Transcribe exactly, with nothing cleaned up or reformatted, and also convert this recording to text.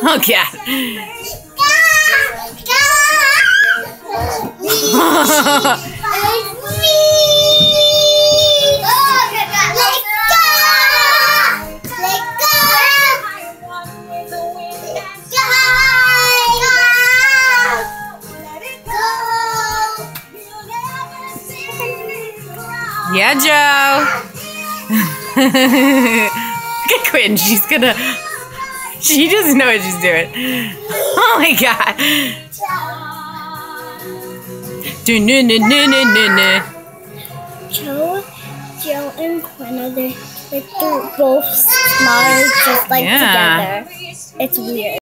Oh God. Yeah, Joe. Look at Quinn. She's gonna. She doesn't know what she's doing. Oh my God. Joe, Joe, and Quinn are they like they're both smart, just like Yeah. together. It's weird.